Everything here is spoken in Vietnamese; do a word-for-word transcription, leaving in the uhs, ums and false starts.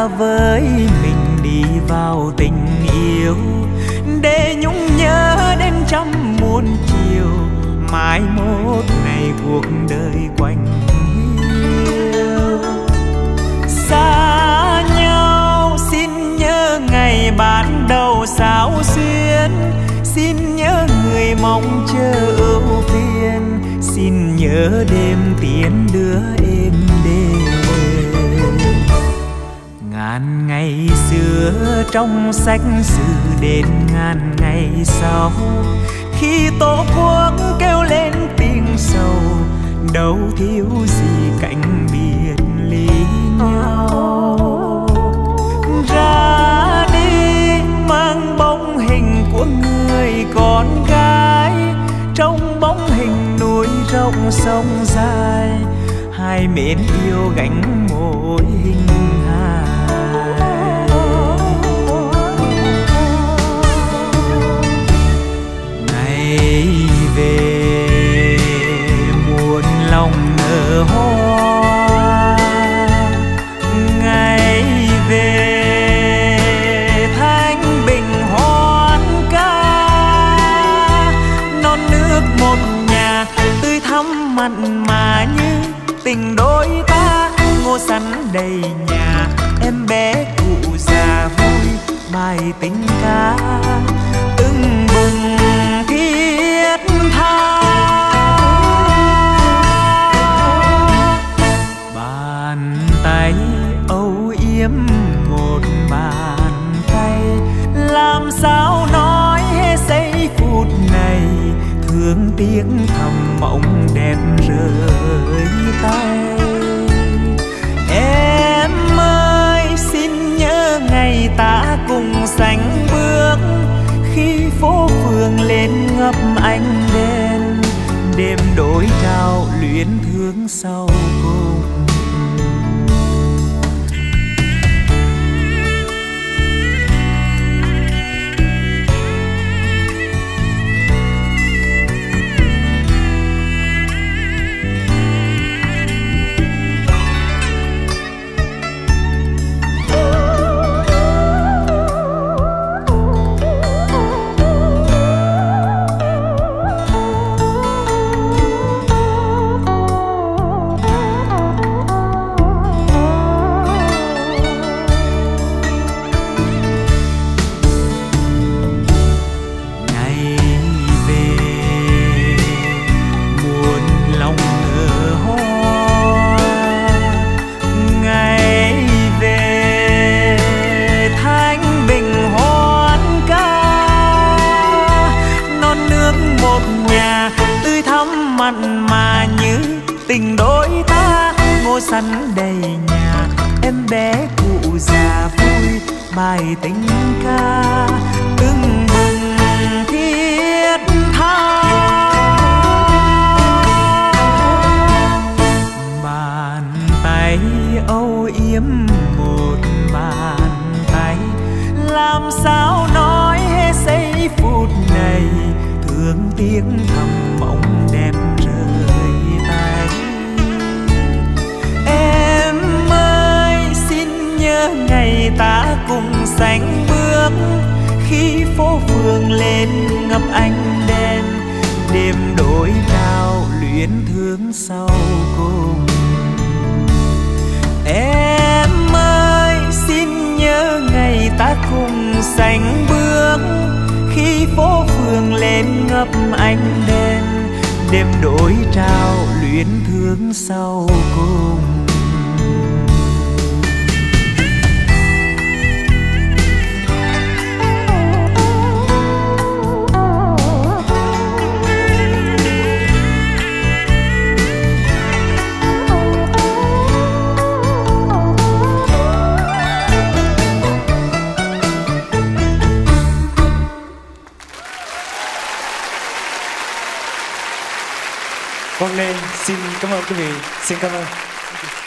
ta với mình đi vào tình yêu, để nhung nhớ đến trăm muôn chiều, mai một ngày cuộc đời quanh hiu. Xa nhau xin nhớ ngày ban đầu sao xuyên, xin nhớ người mong chờ ưu phiền, xin nhớ đêm tiến đưa êm đềm. Ngàn ngày xưa trong sách sử đến ngàn ngày sau, khi tổ quốc kêu lên tiếng sầu, đâu thiếu gì cảnh biệt ly nhau. Ra đi mang bóng hình của người con gái, trong bóng hình núi rộng sông dài, hai mến yêu gánh mỗi hình hài. Ngày về muôn lòng nở hoa, ngày về thanh bình hoan ca, non nước một nhà tươi thắm mặn mà như tình đôi ta. Ngô sắn đầy nhà em bé cụ già vui, bài tình ca tưng bừng thiết tha. Bàn tay âu yếm một bàn tay, làm sao nói hết giây phút này, thương tiếc thầm mộng đẹp rơi tay. Em ơi xin nhớ ngày ta cùng sánh bước, khi phố phường lên ngập ánh đèn, đêm đổi trao luyến thương sau cùng. Tình đôi ta ngô sắn đầy nhà, em bé cụ già vui, bài tình ca tưng bừng thiết tha. Bàn tay âu yếm một bàn tay, làm sao nói hết giây phút này, thương tiếc thầm mộng đẹp rơi tay. Em ơi xin nhớ ngày ta cùng sánh bước, khi phố phường lên ngập ánh đèn, đêm đổi trao luyến thương sau cùng. Em ơi xin nhớ ngày ta cùng sánh bước, khi phố phường lên ngập ánh đèn, đêm đổi trao luyến thương sau cùng. Quang Lê xin cảm ơn quý vị, xin cảm ơn.